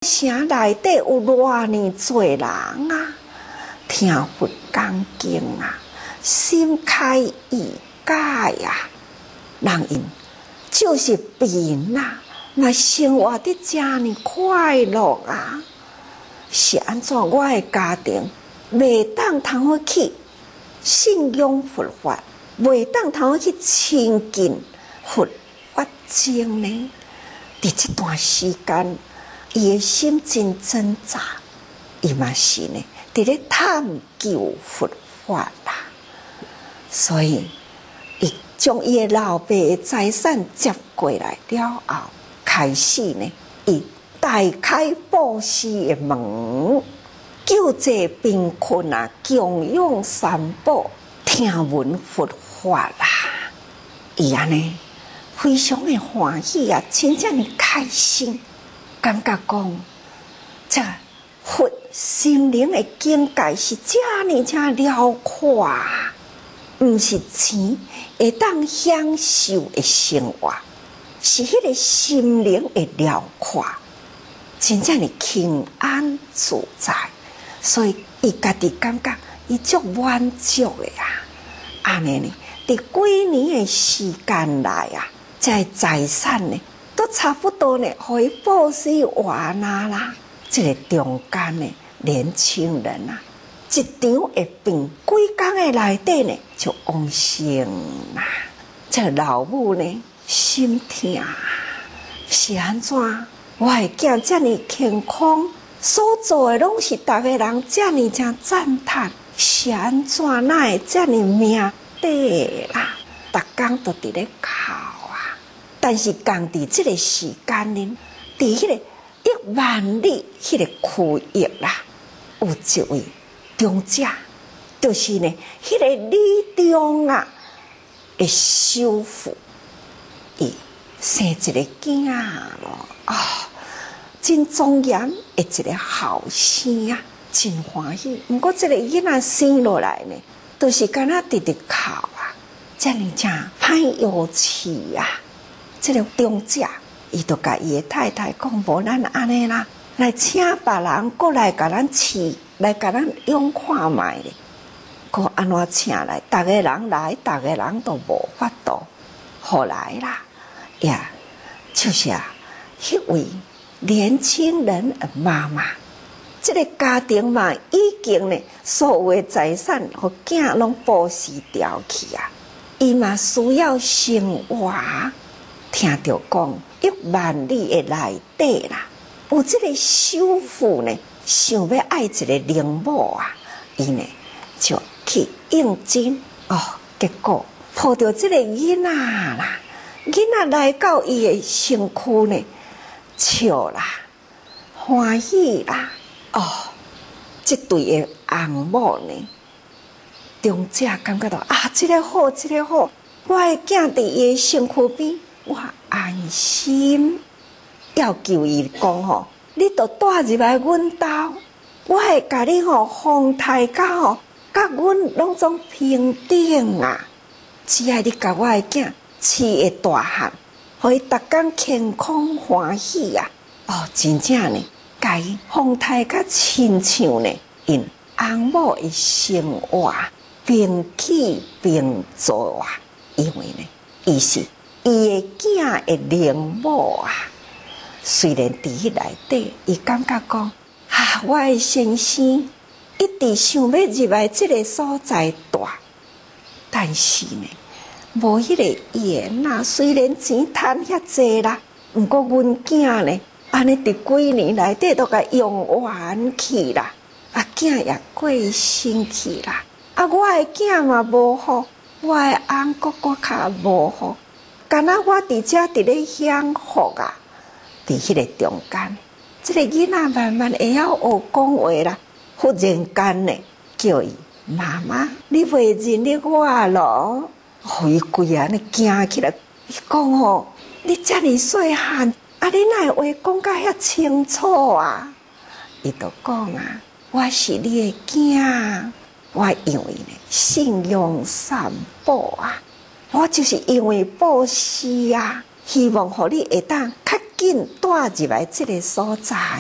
城内底有偌尼多人啊，听佛讲经啊，心开意解啊，人因就是病啊，嘛生活得真呢快乐啊。是安怎？我的家庭袂当通好去信仰佛法，袂当通好去亲近佛法经呢？伫这段时间，伊的心真挣扎，伊嘛是呢，伫咧探究佛法啦。所以，伊将伊的老爸的财产接过来了后，开始呢，伊大开布施的门，救济贫困啊，供养三宝，听闻佛法啦。伊安尼非常的欢喜啊，真正的开心，感觉讲这佛心灵的境界是这呢这辽阔啊，毋是钱会当享受的生活，是迄个心灵的辽阔。真正的平安自在，所以伊家己感觉伊足满足的啊！安尼呢，伫几年的时间内啊，这财产呢，都差不多呢，互伊布施完啦。这个中间呢，年轻人啊，一场会变几工的内底呢，就往生啦。这老母呢，心痛，是安怎？我的囝遮尔健康，所做的拢是逐个人遮尔正赞叹，是安怎哪会遮尔命短啦？逐工都伫咧哭啊！但是共伫即个时间呢，伫迄个10000里迄个区域啦，有一位长者，就是呢，迄个李中啊的修父，伊生一个囝咯。真庄严的一个后生啊，真欢喜。不过这个囡仔生落来呢，都是敢若直直哭啊，这样正歹有气啊。这个中者，伊就甲伊的太太讲：无咱安尼啦，来请别人过来甲咱饲，来甲咱养看卖咧。个安怎请来？逐个人来，逐个人都无法度。后来啦，呀，就是迄位年轻人的妈妈，这个家庭嘛，已经呢，所有的财产和囝拢布施掉去啊。伊嘛需要生活，听着讲10000里的内底啦，有这个修妇呢，想要爱一个灵母啊，伊呢就去应征哦，结果抱着这个囡仔啦，囡仔来到伊的身躯呢。笑啦，欢喜啦，这对的翁某呢，中者感觉到啊，这个好，这个好，我的囝伫伊的身躯边，我安心。要求伊讲吼，你都带入来阮家，我会甲你风台甲甲阮拢总平等啊。只要你甲我的囝饲会大汉。互伊逐工健康欢喜啊！真正呢，甲伊风台甲亲像呢，因翁某的生活平起平坐啊！因为呢，伊是伊的囝的灵母啊。虽然伫迄内底，伊感觉讲我的先生一直想要入来这个所在住，但是呢。无迄个缘啦，虽然钱赚遐济啦，毋过阮囝呢，安尼伫几年内底都甲用完去啦，囝也过身去啦，我的囝嘛无好，我的翁哥哥较无好，敢若我伫遮伫咧享福啊，伫迄个中间，这个囡仔慢慢会晓学讲话啦，忽然间呢，叫伊妈妈，你袂认得我咯？伊规安尼惊起来，伊讲你遮尔细汉，你哪会话讲甲遐清楚啊？伊就讲我是你的囝，我因为呢信仰三宝啊，我就是因为布施啊，希望互你会当较紧带入来这个所在。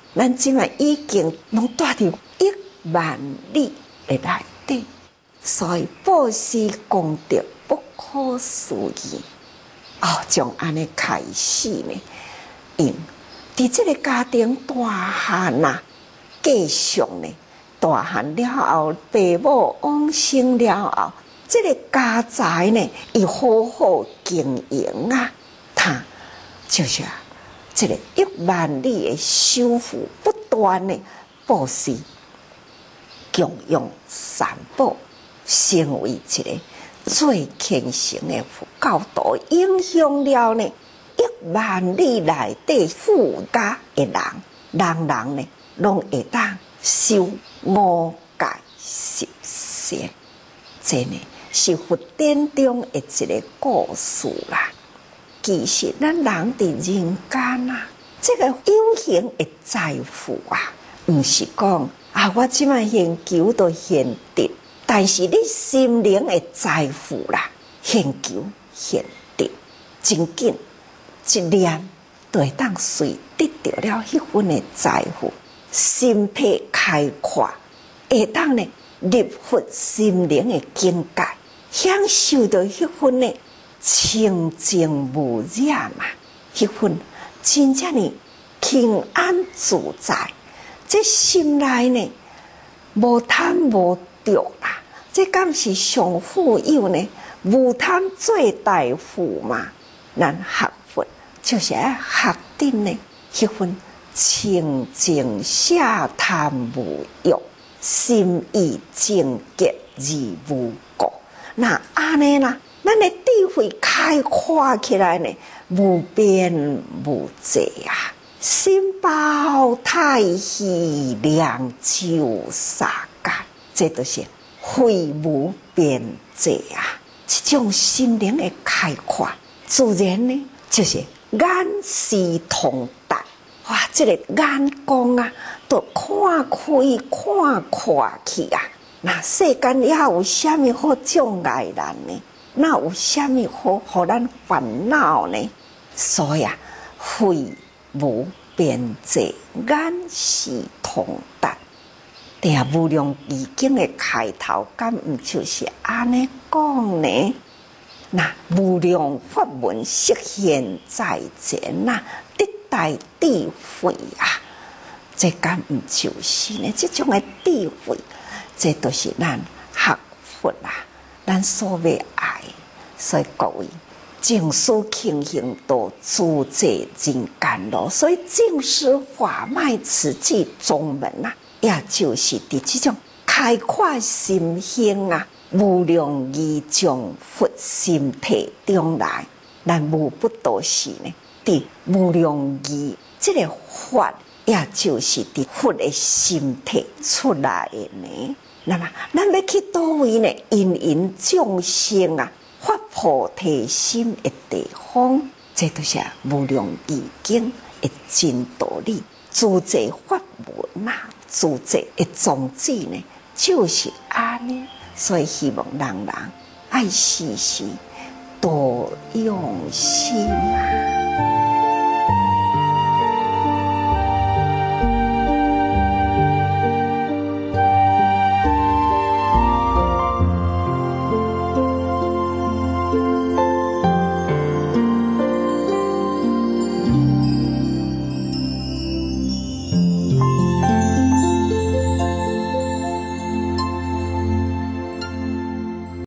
咱即卖已经拢住伫10000里的内底，所以布施功德不可思议。从安尼开始呢，因伫即个家庭大汉啊，继续呢，大汉了后，父母往生了后，即个家财呢，伊好好经营啊，他就是这个10000里的修复不断的布施、供养三宝，成为一个最虔诚的佛教徒，影响了呢10000里内底富家的人呢，拢会当修5戒十善。这呢是佛典中的一个故事啦。其实咱人伫人间啊，这个有形的财富啊，毋是讲我即摆现求就现得，但是你心灵的财富啦，现求现得，真紧一念就会当随得到了迄份的财富，心体开阔，会当呢入佛心灵的境界，享受到迄份的清净无染嘛，迄份真正的平安自在，这心内呢无贪无着啦，这敢是上富有呢？无贪最大富嘛。咱学佛就是要学得呢迄份清净下贪无欲，心意净洁而无过。那安尼啦，咱的智慧开阔起来呢，无边无际啊！心包太虚，量就沙间，这都是非无边际啊！这种心灵的开阔，自然呢就是眼视通达。哇，这个眼光啊，都看开看阔去啊！那世间也有啥物好障碍咱呢？那有啥物好互咱烦恼呢？所以非无边际，眼视通达。无量义经的开头，敢毋就是安尼讲呢？那无量法门实现在前呐，得大智慧啊！这敢毋就是呢？这种的智慧，这都是咱学佛啊，咱所要爱。所以各位，净思轻行道，自在人间路。所以净思法脉慈济宗门啊，也就是伫这种开阔心胸啊，无量义将佛心体中来。咱无不都是呢，伫无量义这个法，也就是伫佛的心体出来的呢。那么，咱要去倒位呢？因缘众生啊，发菩提心的地方，这都是无量义经的真道理。自在法门啊，自在的宗旨呢，就是安尼。所以希望人爱时时多用心啊。